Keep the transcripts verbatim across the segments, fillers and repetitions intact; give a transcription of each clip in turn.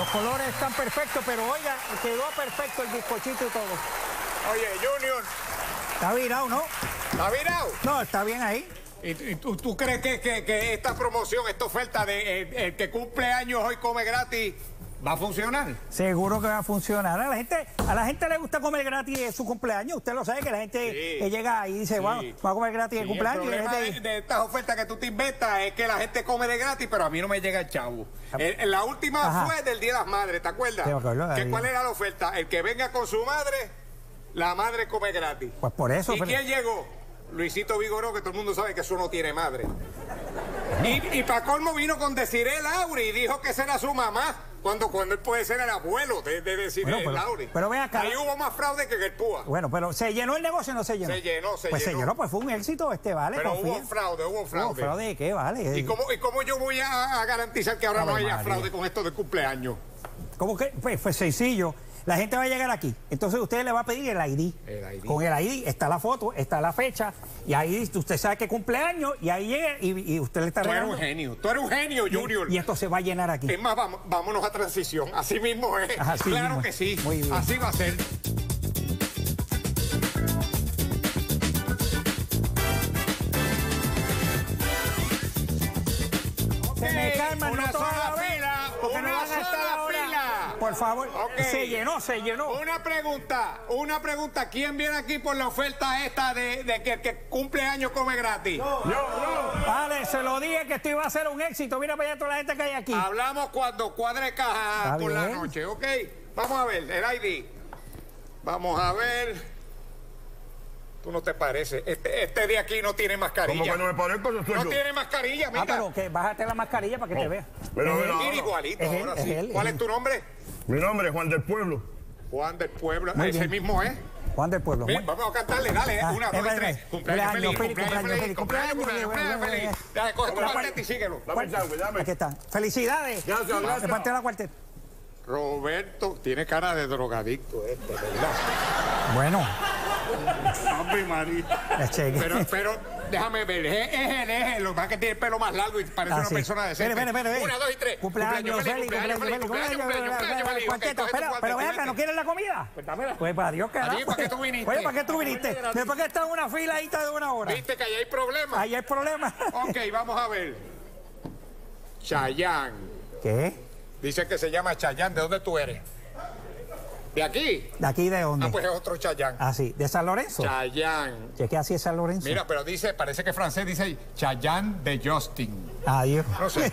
colores están perfectos, pero oiga, quedó perfecto el bizcochito y todo. Oye, Junior. Está virado, ¿no? ¿Está virado? No, está bien ahí. ¿Y, y tú, tú crees que, que, que esta promoción, esta oferta de el, el que cumple años hoy come gratis, va a funcionar? Seguro que va a funcionar. A la gente, a la gente le gusta comer gratis en su cumpleaños. Usted lo sabe, que la gente Sí. que llega y dice, Sí. wow, va a comer gratis en Sí, cumpleaños. el Y la problema gente de, de estas ofertas que tú te inventas es que la gente come de gratis, pero a mí no me llega el chavo. El- la última Ajá. fue del Día de las Madres, ¿te acuerdas? Sí, me acuerdo, ¿Que ahí. ¿Cuál era la oferta? El que venga con su madre, la madre come gratis. Pues por eso. ¿Y pero- quién llegó? Luisito Vigoró, que todo el mundo sabe que eso no tiene madre. Y, y para colmo vino con Desiree Lauri y dijo que esa era su mamá, cuando, cuando él puede ser el abuelo de, de Desiree Bueno, pero- Lauri. pero ven acá. Ahí hubo más fraude que en el Púa. Bueno, pero ¿se llenó el negocio o no se llenó? Se llenó, se pues llenó. se llenó, pues fue un éxito este, ¿vale? Pero confía. hubo fraude, hubo fraude. ¿Hubo fraude de qué, vale? ¿Y cómo, ¿Y cómo yo voy a, a garantizar que ahora Ave no haya María. fraude con esto de cumpleaños? ¿Cómo que? Pues, pues sencillo. La gente va a llegar aquí. Entonces usted le va a pedir el I D. El I D. Con el I D está la foto, está la fecha. Y ahí usted sabe que cumpleaños. Y ahí llega y, y usted le está Tú eres regalando. un genio, tú eres un genio, Junior. Y, y esto se va a llenar aquí. Es más, vamos, vámonos a transición. Así mismo es. Así claro mismo que es. sí. Muy bien. Así va a ser. Se me calman, una no toda sola la vez, fila, porque no una van a estar sola ahora. fila. Por favor, Ok. se llenó, se llenó. Una pregunta, una pregunta. ¿Quién viene aquí por la oferta esta de, de que el que cumple años come gratis? Vale, se lo dije que esto iba a ser un éxito. Mira para allá toda la gente que hay aquí. Hablamos cuando cuadre caja Está por la bien. noche, ¿ok? Vamos a ver, el I D. Vamos a ver. Tú no te pareces. Este, este de aquí no tiene mascarilla. Como que no me parezco, yo soy No yo. tiene mascarilla, mira. Ah, pero que bájate la mascarilla para que te vea. Pero, Es pero, él. Mira igualito, Es él, ahora es sí. él, ¿Cuál es es tu nombre? Mi nombre es Juan del Pueblo. Juan del Pueblo. Muy Ese bien. mismo es. Juan del Pueblo. Mira, Muy- vamos a cantarle, dale. Ah, Una, eh, dos y vale, tres. vale. Cumpleaños feliz, cumpleaños feliz, cumpleaños, cumpleaños feliz, feliz. Dale, coge tu Pero, cuarteta y síguelo. Dame el sándwich, dame. Aquí está. Felicidades. Gracias, gracias. De parte de la cuarteta. Roberto tiene cara de drogadicto este, ¿verdad? Bueno, Ave María. la cheque. Pero, pero, déjame ver, es, es él, es él, lo que pasa es que tiene el pelo más largo y parece Ah, una sí. persona decente. Espere, espere, espere. Una, dos y tres. Cumpleaños feliz, cumpleaños feliz, cumpleaños feliz, cumpleaños feliz. Cuarteta, espera, pero ven acá, ¿no quieres la comida? Pues dámela. Pues para Dios, carajo. Allí, ¿para qué tú viniste? Oye, ¿para qué tú viniste? Después que estás en una fila ahí de una hora. ¿Viste que ahí hay problemas? Ahí hay problema. Ok, vamos a ver. Chayán. ¿Qué? Dice que se llama Chayán. ¿De dónde tú eres? ¿De aquí? ¿De aquí de dónde? Ah, pues es otro Chayán. Ah, sí, de San Lorenzo. Chayán. Cheque así es San Lorenzo. Mira, pero dice, parece que francés dice Chayán de Justin. Adiós. No sé.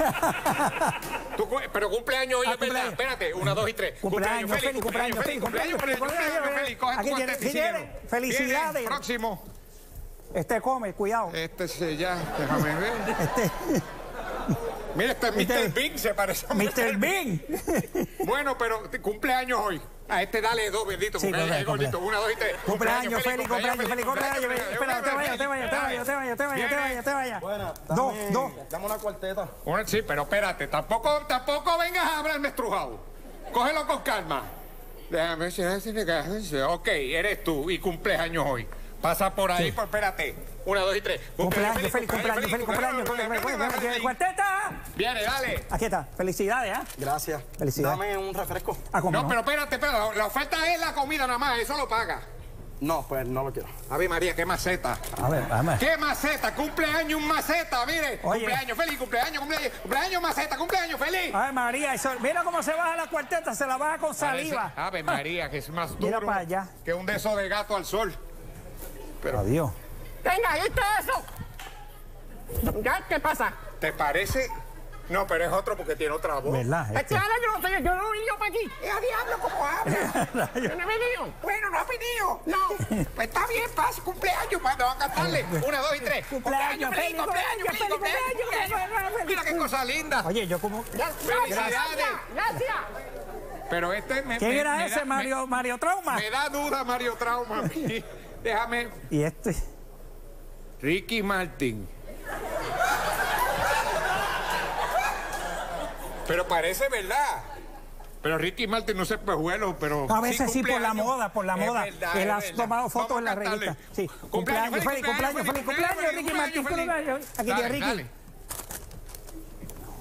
Tú cu- pero cumpleaños hoy, Ah, es verdad. cumpleaños. Espérate, una, dos y tres. Cumpleaños feliz, cumpleaños feliz, cumpleaños feliz, cumpleaños feliz. Coge tu Aquí tiene, cuarteta y tiene. síguelo. Felicidades. Viene, próximo. Este come, cuidado. Este se ya, déjame ver. Este, Mira, este es Este- mister Bing, se parece a mister Bean. Bueno, pero te- cumpleaños hoy. A este dale dos, bendito, Sí, porque cumple- es gordito. cumple- Una, dos y tres. Cumpleaños feliz, cumpleaños feliz, cumpleaños feliz. Espera, no te vayas, te vayas, te vayas, te vayas, te vayas, te vayas, te vayas. Buena, Dos, dame, dos. dame una cuarteta. Una- Sí, pero espérate, tampoco, tampoco vengas a hablarme estrujado. Cógelo con calma. Déjame ver. Ok, eres tú y cumpleaños hoy. Pasa por ahí, Sí. por espérate. Una, dos y tres. Cumpleaños feliz, cumpleaños feliz, cumpleaños feliz. ¡Cuarteta! Viene, dale. Aquí está. Felicidades, ¿ah? Gracias. Felicidades. Dame un refresco. Ah, ¿cómo No, no? pero espérate, espérate. La oferta es la comida nada más, eso lo paga. No, pues no lo quiero. Ave María, qué maceta. A ver, vamos. ¿Qué maceta? Cumpleaños un maceta, mire. Oye. Cumpleaños feliz, cumpleaños, cumpleaños, cumpleaños maceta, cumpleaños feliz. Ay, María, eso, mira cómo se baja la cuarteta, se la baja con saliva. Parece- Ave María, que es más duro Mira para allá. que un de esos de gato al sol. Pero, Adiós. Venga, ¿viste eso? ¿Ya? ¿Qué pasa? ¿te parece? No, pero es otro porque tiene otra voz. ¿Verdad? Es Este. claro, yo no sé, yo no vine para aquí. ¡Eh, a diablo, cómo habla! ¿Yo no he venido? Bueno, no ha venido. No. Pues está bien, pasa, cumpleaños, pa, te van a cantarle. Una, dos y tres. Cumpleaños feliz, cumpleaños feliz, cumpleaños feliz. Mira qué cosa linda. Oye, yo como... Felicidades. Gracias. Pero este me, ¿Quién me- era me ese, da- Mario, Mario Trauma? Me, me da duda, Mario Trauma. a mí. Déjame. Y este... Ricky Martin. Pero parece verdad. Pero Ricky Martin no se pejuelo, pero. A veces sí, por la cumpleaños. moda, por la Es moda. verdad, Él es ha verdad. tomado fotos Vamos en la a cantarle. revista. Sí. Cumpleaños feliz, cumpleaños feliz, cumpleaños, Ricky Martin, cumpleaños. Aquí tiene Dale, Ricky. dale.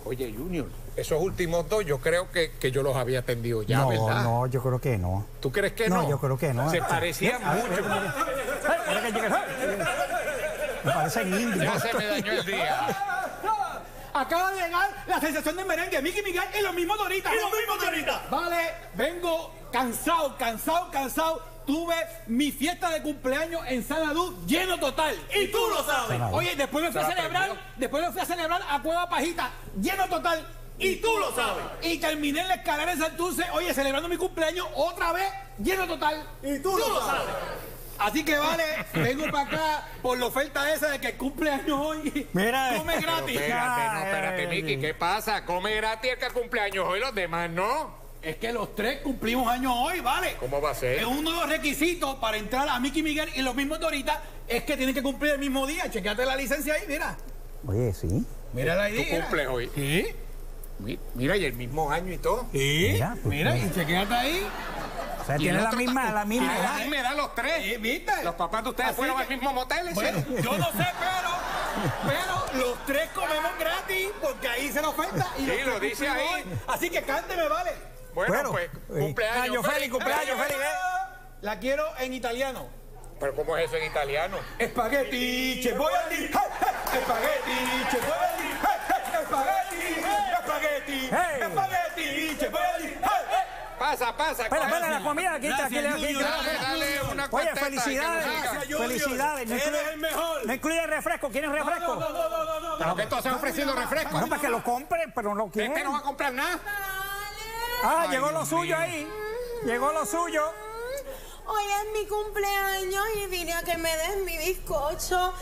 Oye, Junior, esos últimos dos yo creo que, que yo los había atendido ya, no, ¿verdad? no, yo creo que no. ¿Tú crees que no? No, yo creo que no. Se parecían Mira, mucho. mira, mira. Ay, ahora que llegue, ay, me parecen indios. Ya se me dañó el día. Acaba de llegar la sensación de merengue, Mickey Miguel y los mismos Doritas. ¡Y los mismos Doritas! Vale, vengo cansado, cansado, cansado. Tuve mi fiesta de cumpleaños en Sanadú lleno total. ¡Y tú lo sabes! Sanadú. Oye, después me fui a Se la celebrar, aprendió. después me fui a celebrar a Cueva Pajita, lleno total. ¡Y tú lo sabes! Y terminé en la escalera de Santurce, oye, celebrando mi cumpleaños otra vez, lleno total. ¡Y tú lo sabes! Así que vale, vengo para acá por la oferta esa de que cumpleaños hoy. Mira, come pero gratis. Espérate, no, espérate, Ay. Miki, ¿qué pasa? Come gratis el que cumpleaños hoy, los demás no. Es que los tres cumplimos años hoy, ¿vale? ¿Cómo va a ser? Es uno de los requisitos para entrar a Mickey Miguel y los mismos Doritas es que tienen que cumplir el mismo día. Chequeate la licencia ahí, mira. Oye, sí. Mira la I D. ¿Tú cumples hoy? Sí. Mi- Mira, y el mismo año y todo. Sí. Mira, Mira, pues, y chequeate ahí. O sea, Y tiene el la otro misma, ta- la misma tiene edad. la misma edad los tres. Sí, ¿viste? Los papás de ustedes Así fueron que- al mismo motel. ¿sí? Bueno, yo no sé, pero, pero los tres comemos gratis porque ahí se la oferta. Y Sí, los tres lo dice cumplimos ahí. hoy. Así que cánteme, vale. Bueno, Bueno, pues, eh, cumpleaños año feliz, cumpleaños feliz, ¿eh? La quiero en italiano. Pero ¿cómo es eso en italiano? Spaghetti, che voy a dir, hey, hey, spaghetti, che voy a dir, hey, hey, spaghetti, spaghetti, Hey. spaghetti, che voy a dir, hey, hey. Pasa, pasa. Espera, coge. espera, la comida. Aquí está, aquí le aquí, Junior. Dale, dale una Oye, cuarteta y que nos felicidades. siga. Gracias, Junior. Felicidades. No Eres incluye, el mejor. no incluye refresco. ¿Quieren refresco? No, no, no, no, no, no. Pero que tú estás ofreciendo refresco. Bueno, para que lo compren, pero no quieren. Este no va a comprar nada. Ah, Ay, llegó lo Dios suyo mío. ahí. Llegó lo suyo. Hoy es mi cumpleaños y vine a que me des mi bizcocho.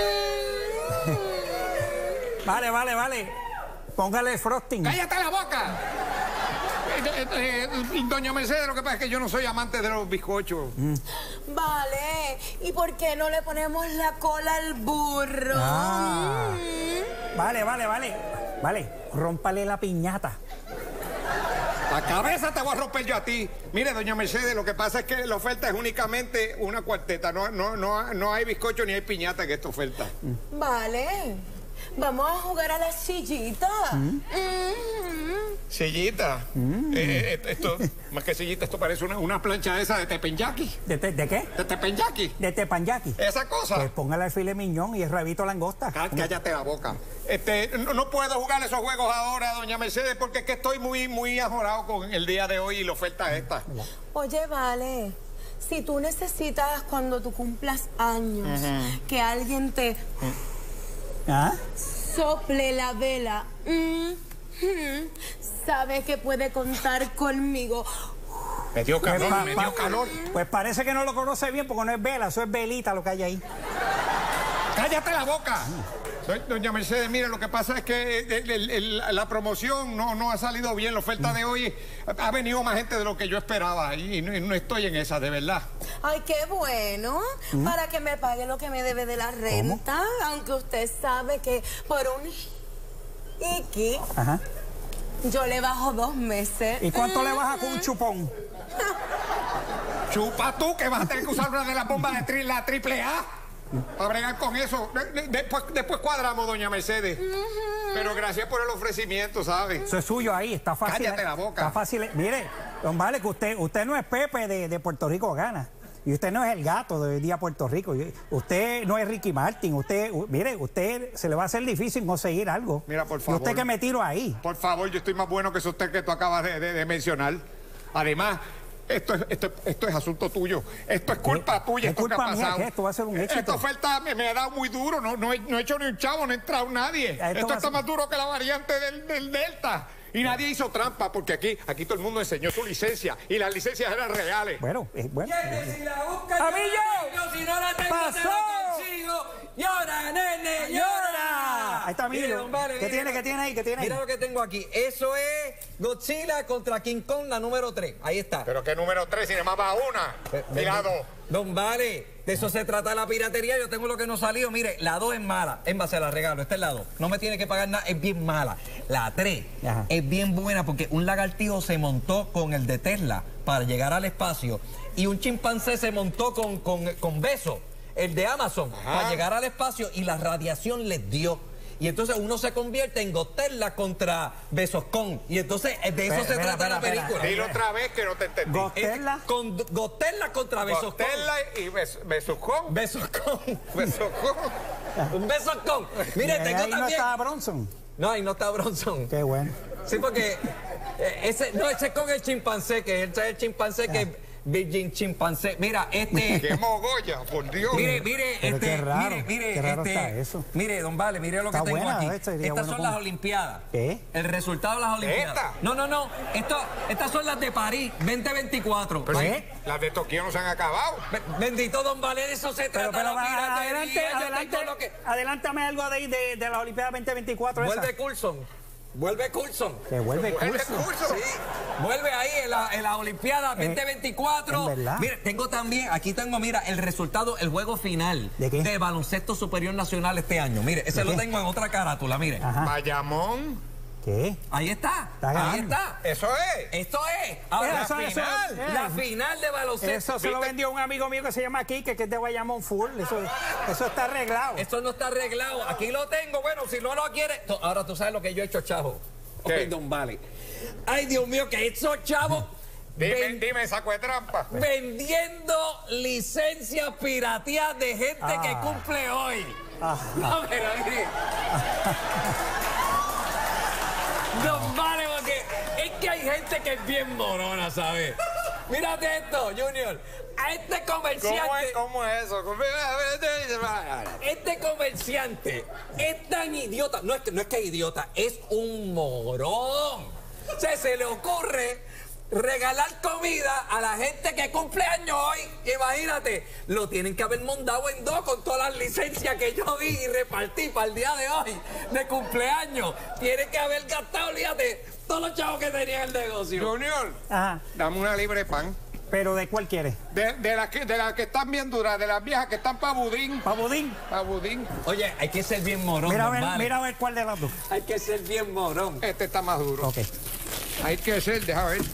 Vale, vale, vale. Póngale el frosting. ¡Cállate la boca! Eh, eh, eh, Doña Mercedes, lo que pasa es que yo no soy amante de los bizcochos. Vale, ¿y por qué no le ponemos la cola al burro? Ah. Mm. Vale, vale, vale. Vale, rómpale la piñata. La cabeza te voy a romper yo a ti. Mire, doña Mercedes, lo que pasa es que la oferta es únicamente una cuarteta. No, no, no, no hay bizcocho ni hay piñata en esta oferta. Vale, vamos a jugar a la sillita. Mm. Sillita. Eh, eh, esto, más que sillita, esto parece una, una plancha esa de teppanyaki. ¿De, te- de qué? ¿De teppanyaki? De tepanyaki. Esa cosa. Pues póngale el filet miñón y el rabito langosta. Cá- Cállate la boca. Este, no, no puedo jugar esos juegos ahora, doña Mercedes, porque es que estoy muy, muy ajorado con el día de hoy y la oferta esta. Oye, vale, si tú necesitas cuando tú cumplas años que alguien te ¿Ah? sople la vela, mm, mm, sabes que puede contar conmigo. Me dio Pues, calor, pa- me pa- dio calor. Pues parece que no lo conoce bien porque no es vela, eso es velita lo que hay ahí. ¡Cállate la boca! Soy- Doña Mercedes, mire, lo que pasa es que el- el- el- la promoción no, no ha salido bien. La oferta de hoy ha venido más gente de lo que yo esperaba y no, y no estoy en esa, de verdad. Ay, qué bueno, para que me pague lo que me debe de la renta, aunque usted sabe que por un Iki Ajá. yo le bajo dos meses. ¿Y cuánto le baja con un chupón? Chupa tú que vas a tener que usar una de las bombas de tri- la triple A para bregar con eso. De- de- después, después cuadramos, doña Mercedes. Pero gracias por el ofrecimiento, ¿sabes? Eso es suyo ahí, está fácil. Cállate la boca. Está fácil. Mire, don Vale, que usted, usted no es Pepe de, de Puerto Rico Gana. Y usted no es el gato de hoy día Puerto Rico. Y usted no es Ricky Martin. Usted, u- mire, usted se le va a hacer difícil conseguir algo. Mira, por Y favor. usted que me tiro ahí. Por favor, yo estoy más bueno que eso usted que tú acabas de, de- de mencionar. Además, esto es, esto, esto es asunto tuyo. Esto es culpa ¿Qué? tuya. ¿Es esto que culpa ha mía? pasado. ¿Qué? Esto va a ser un éxito. Esta oferta me, me ha dado muy duro. No, no, he, no he hecho ni un chavo, no ha entrado nadie. Esto Esto, va a está ser- más duro que la variante del, del Delta. Y nadie hizo trampa porque aquí, aquí todo el mundo enseñó su licencia y las licencias eran reales. Bueno, eh, bueno. Si la busca, ¡Amigo! yo la tengo, si no la tengo, ¡Pasó! te la consigo. Llora, nene, llora. Ahí está, Mire, Emilio. don Vale, ¿Qué mire, tiene, qué tiene ahí, qué tiene ahí? Mira lo que tengo aquí. Eso es Godzilla contra King Kong, la número tres. Ahí está. Pero qué número tres, si nada más va una. Y la dos. Don Vale, de eso se trata la piratería. Yo tengo lo que no ha salido. Mire, la dos es mala. En base a la regalo. Esta es la dos. No me tiene que pagar nada. Es bien mala. La tres Ajá. es bien buena porque un lagartijo se montó con el de Tesla para llegar al espacio y un chimpancé se montó con, con, con Beso, el de Amazon, para llegar al espacio y la radiación les dio. Y entonces uno se convierte en Godzilla contra Besoscón. Y entonces de eso Espera, se espera, trata la espera, película. Dilo otra vez que no te entendí. Godzilla. Con Godzilla contra Besoscón. Godzilla y bes- Besucón. Besoscón. Besucón. Un Besoscón. Mire, Y tengo ahí no también... está Bronson. No, ahí no está Bronson. Qué bueno. Sí, porque eh, ese, no, ese es con el chimpancé, que es el chimpancé que es Virgin chimpancé. Mira, este... ¡Qué mogolla, por Dios! Mire, mire, Pero este, qué raro, mire, mire, qué raro este, está eso. mire, don Vale, mire lo que Está tengo buena, aquí. esto sería Estas bueno son con- las Olimpiadas. ¿Qué? El resultado de las Olimpiadas. ¿Esta? No, no, no. Esto, estas son las de París, veinte veinticuatro. Pero ¿Qué? sí, las de Tokio no se han acabado. Be- Bendito don Vale, de eso se Pero, trata pero la va, piratería. adelante, Yo adelante, tengo lo que- adelántame algo de, de, de las Olimpiadas veinte veinticuatro. esa. Vuelve Coulson. Vuelve Coulson. Que vuelve Vuelve curso. curso. Sí, vuelve ahí en la, en la Olimpiada veinte veinticuatro. ¿en verdad? Mire, tengo también, aquí tengo, mira, el resultado, el juego final ¿De qué? baloncesto superior nacional este año. Mire, ese ¿De lo qué? tengo en otra carátula, mire. Ajá. Bayamón. ¿Qué? Ahí está, Está ahí ganando. está. Eso es. Esto es, ahora, Eso, la eso, final, eh. la final de baloncesto. Eso se lo ¿Viste? vendió un amigo mío que se llama Quique, que es de Guayamón Full. Eso, eso está arreglado. Esto no está arreglado, aquí lo tengo, bueno, si no lo quiere, to- ahora tú sabes lo que yo he hecho, chavo. ¿Qué? Ay, don Vale. Ay, Dios mío, que esos chavos Dime, ven- dime, saco de trampa. vendiendo licencias pirateadas de gente Ah. que cumple hoy. Ah. No, pero mire. Don Vale, porque es que hay gente que es bien morona, ¿sabes? Mírate esto, Junior. A este ¿Cómo es, comerciante, cómo es eso? este comerciante es tan idiota. No es que, no es que es idiota, es un morón. O sea, se le ocurre regalar comida a la gente que cumple años hoy. Imagínate, lo tienen que haber montado en dos con todas las licencias que yo di y repartí para el día de hoy de cumpleaños. Tienen que haber gastado, olvídate, todos los chavos que tenían el negocio. Junior, Ajá. dame una libre pan. ¿Pero de cuál quieres? De, de las que, de las que están bien duras, de las viejas que están para budín. ¿Pa' budín? Pa' budín. Oye, hay que ser bien morón, Mira a don ver, Vale. mira a ver cuál de las dos. Hay que ser bien morón. Este está más duro. Ok. Hay que ser, deja ver.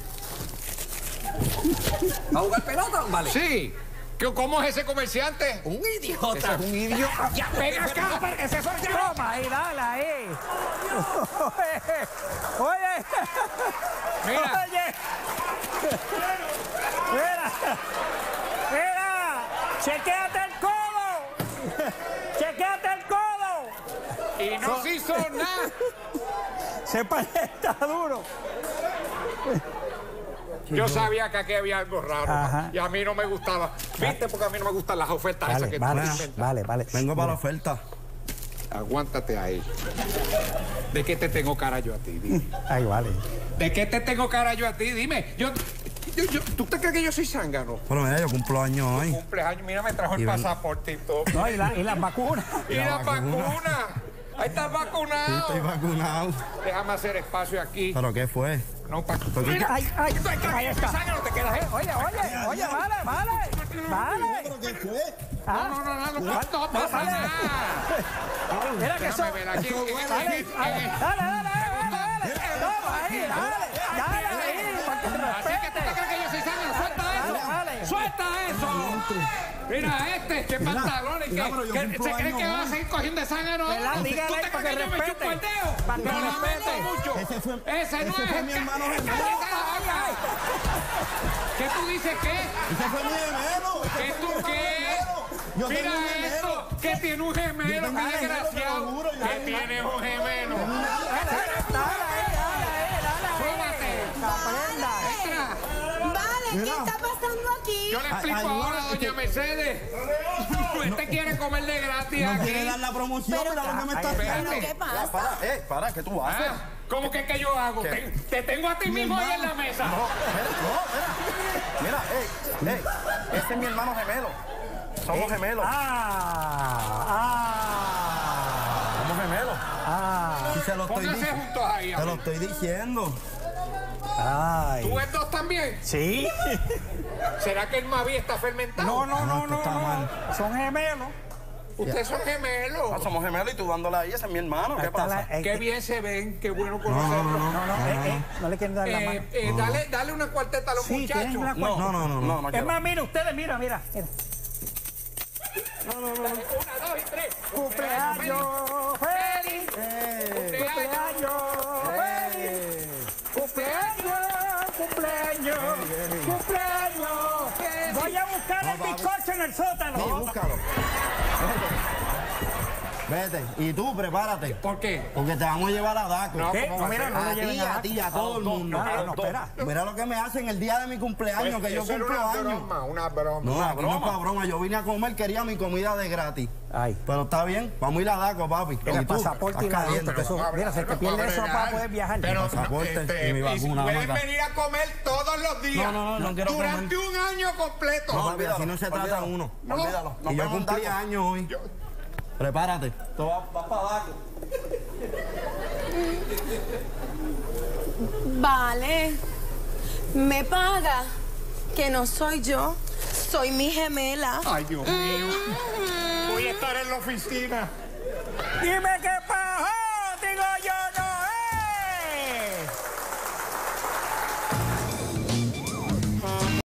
¿Va a jugar pelota, don Vale? Sí. ¿Qué- ¿Cómo es ese comerciante? Un idiota. Ese es un idiota. Ya, venga acá, porque ese soy yo. Toma, ahí, dale, ahí. Oye. Mira. Oye. Mira. Mira. Chequéate el codo. Chequéate el codo. Y no se hizo nada. Sepa, está duro. Yo sabía que aquí había algo raro. Ajá. Y a mí no me gustaba. ¿Viste? Porque a mí no me gustan las ofertas esas Vale, que vale, tú inventas. vale, vale. Vengo para la oferta. Aguántate ahí. ¿De qué te tengo cara yo a ti? Dime. Ay, vale. ¿De qué te tengo cara yo a ti? Dime. Yo, yo, yo- ¿Tú te crees que yo soy zángano? Pero mira, yo cumplo años hoy. Cumpleaños, mira, me trajo el Y ven- pasaporte y todo. No, y, la- y las vacunas. Y la vacuna. Ahí estás Sí, vacunado. estoy vacunado. Déjame hacer espacio aquí. ¿Pero qué fue? No, pa... Mira, ay, ay, ahí está. zángano te quedas, ¿eh? Oye, oye, oye, vale, vale. Vale. ¿Qué fue? Ah, No, no, no, no, no, no pasa vale. nada. Mira que eso. Déjame ver aquí. Dale, dale, dale, dale, dale. Toma ahí, dale. Dale ahí, para que Así que tú te respete. crees que yo soy zángano. Suelta eso. Dale, dale. Suelta eso. Mira este, qué pantalones. mira, que, pero yo que- cumplo ¿Se cree años que va a hoy. seguir cogiendo de zángano? ¿Verdad? ¿Tú Dígale te para crees que yo me chupo respete. el dedo? Para que Lo lamento respete. mucho. Ese fue- Ese no ese es. fue mi hermano ¡Cállate gemelo. la boca! ¿Qué tú dices qué? ¡Ese fue mi gemelo! ese ¿Qué fue tú mi qué? gemelo. Yo Mira tengo un gemelo. esto, que tiene un gemelo, Yo tengo un qué gemelo, desgraciado. te lo juro, yo Que tengo- tiene un gemelo. Dale, dale ahí, dale ahí, dale ahí. Súbate. Aprenda. Entra. Vale, ¿qué Mira. está pasando aquí? Yo le explico Ay, ay, ahora, no, doña es que- Mercedes. Este quiere comer de gratis No aquí. quiere dar la promoción, Pero- mira lo que me Ay, está espérate. haciendo. ¿Pero qué pasa? Para, eh, para, ¿qué tú haces? Ah, ¿Cómo que que yo hago? ¿Qué? Te, te tengo a ti Mi mismo ahí en hermano. la mesa. No, espera, no, mira. Mira, ey, ey, ese es mi hermano gemelo. Somos gemelos. Ah, ah, Somos gemelos. ah. Y se lo estoy Pónganse diciendo. juntos ahí. Te lo estoy diciendo. Ay. ¿Tú ves dos también? Sí. ¿Será que el Mavi está fermentado? No, no, no, esto no, está no. mal. Son gemelos. Ustedes son gemelos. Ah, somos gemelos y tú dándole ahí, ese es mi hermano. Ahí ¿Qué está pasa? la- eh, Qué bien se ven, qué bueno No, conocerlos. no, no, No, no, eh, eh, no le quieren dar la mano. Eh, eh, dale, dale una cuarteta a los Sí, tienen muchachos. una No, no, no, no, no, no Es quiero. más, mira, ustedes, mira, mira. mira. Una, dos y tres. Cumpleaños feliz. ¡Feliz cumpleaños! ¡Cumpleaños! ¡Cumpleaños! Voy a buscar el bizcocho en el sótano. Sí, búscalo. Vete. Vete. Y tú, prepárate. ¿Por qué? Porque te vamos a llevar a Daco. No, ¿Qué? ¿cómo No, va a mira, ser? no le A lleven ti, a a ti, a todo el mundo. No, no, no, espera. Mira lo que me hacen el día de mi cumpleaños, que yo Eso era cumplo una años. broma, una broma. No, una aquí no es para broma. Yo vine a comer, quería mi comida de gratis. Ay. Pero está bien, vamos a ir a Daco, papi. El ¿Y tú? pasaporte y Estás la caliente. dieta, que eso- Vamos a mira, se te pierde vamos a eso bregar. para poder viajar. Pero, Mi pasaporte no, este, y mi y vacuna, pueden vamos acá. venir a comer todos los días. No, no, no, no quiero Durante un año completo. No, papi, así no se trata olvídalo, uno. Olvídalo. Nos Y yo vemos en cumplí Daco. años hoy. Yo- Prepárate. Tú vas, vas para Daco. Vale. Me paga. Que no soy yo. Soy mi gemela. Ay, Dios mío. Voy a estar en la oficina. Dime qué pasa.